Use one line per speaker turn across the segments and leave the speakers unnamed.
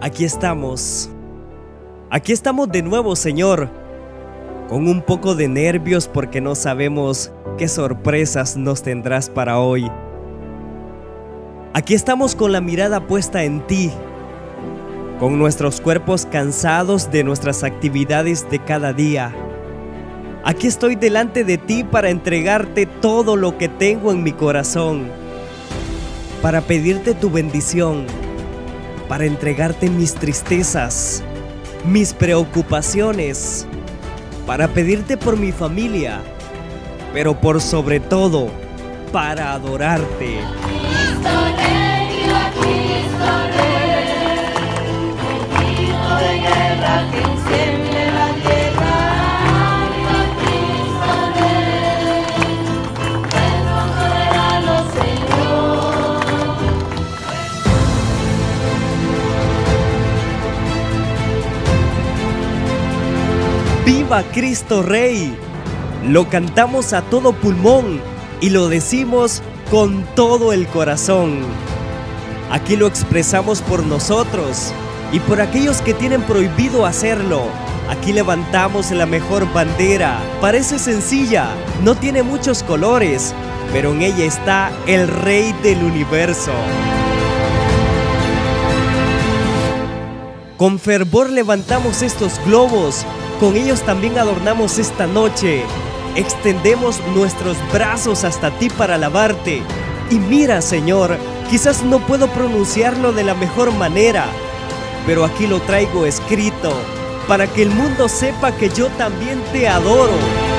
Aquí estamos. Aquí estamos de nuevo, Señor, con un poco de nervios porque no sabemos qué sorpresas nos tendrás para hoy. Aquí estamos con la mirada puesta en ti, con nuestros cuerpos cansados de nuestras actividades de cada día. Aquí estoy delante de ti para entregarte todo lo que tengo en mi corazón, para pedirte tu bendición, para entregarte mis tristezas, mis preocupaciones, para pedirte por mi familia, pero por sobre todo, para adorarte.
Cristo Rey, viva Cristo Rey, el grito de guerra que enciende la tierra. Viva Cristo Rey, nuestro soberano Señor.
¡Viva Cristo Rey! Lo cantamos a todo pulmón y lo decimos con todo el corazón. Aquí lo expresamos por nosotros y por aquellos que tienen prohibido hacerlo. Aquí levantamos la mejor bandera. Parece sencilla, no tiene muchos colores, pero en ella está el Rey del Universo. Con fervor levantamos estos globos, con ellos también adornamos esta noche. Extendemos nuestros brazos hasta ti para alabarte. Y mira, Señor, quizás no puedo pronunciarlo de la mejor manera, pero aquí lo traigo escrito, para que el mundo sepa que yo también te adoro.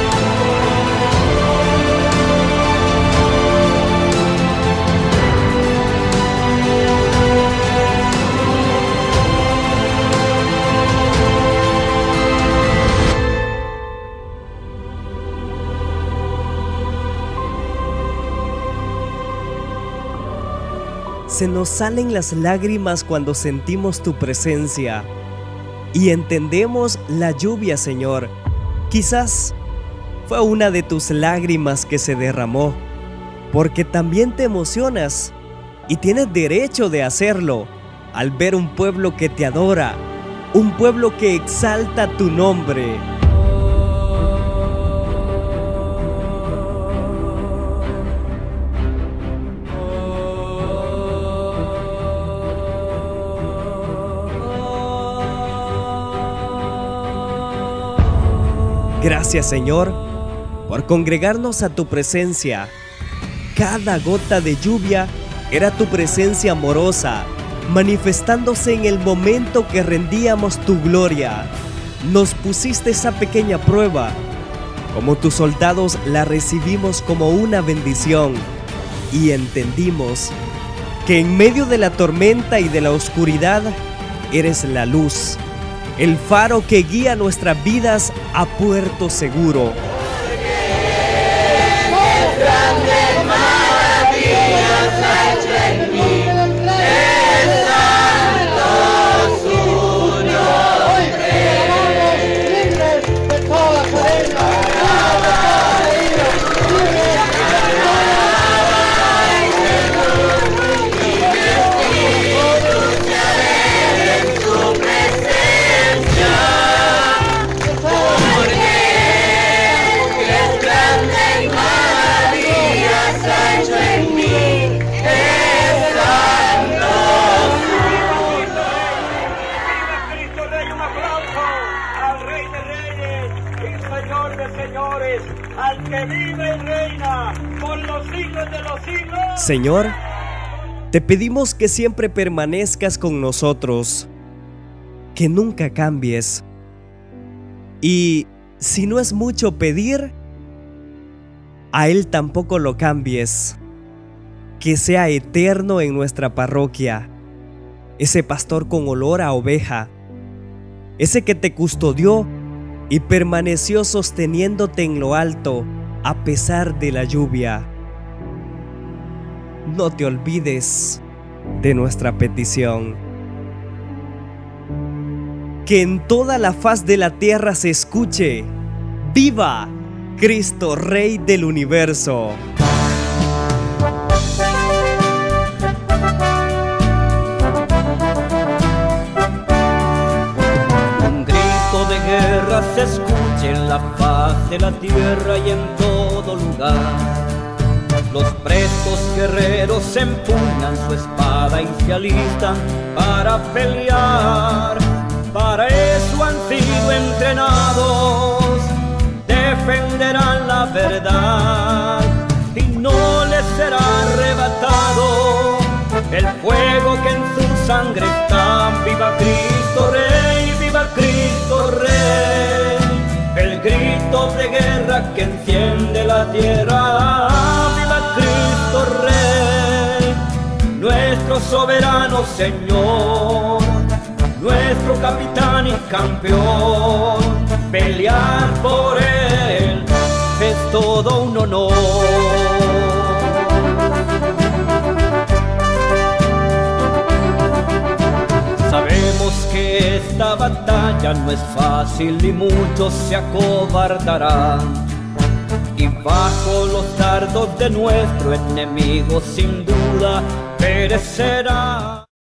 Se nos salen las lágrimas cuando sentimos tu presencia y entendemos la lluvia, Señor. Quizás fue una de tus lágrimas que se derramó, porque también te emocionas y tienes derecho de hacerlo al ver un pueblo que te adora, un pueblo que exalta tu nombre. Gracias, Señor, por congregarnos a tu presencia. Cada gota de lluvia era tu presencia amorosa, manifestándose en el momento que rendíamos tu gloria. Nos pusiste esa pequeña prueba. Como tus soldados la recibimos como una bendición y entendimos que en medio de la tormenta y de la oscuridad eres la luz, el faro que guía nuestras vidas a puerto seguro.
Al que vive y reina por los siglos de los siglos.
Señor, te pedimos que siempre permanezcas con nosotros, que nunca cambies. Y si no es mucho pedir, a Él tampoco lo cambies. Que sea eterno en nuestra parroquia, ese pastor con olor a oveja, ese que te custodió y permaneció sosteniéndote en lo alto a pesar de la lluvia. No te olvides de nuestra petición. Que en toda la faz de la tierra se escuche: ¡Viva Cristo Rey del Universo!
la faz de la tierra y en todo lugar. Los prestos guerreros empuñan su espada y se alistan para pelear. Para eso han sido entrenados, defenderán la verdad y no les será arrebatado el fuego que en su sangre está. ¡Viva Cristo Rey! ¡Viva Cristo Rey! El grito de guerra que enciende la tierra. ¡Viva Cristo Rey! Nuestro soberano Señor, nuestro capitán y campeón. Pelear por él es todo un honor. Sabemos que esta batalla no es fácil y muchos se acobardarán, y bajo los dardos de nuestro enemigo sin duda perecerá.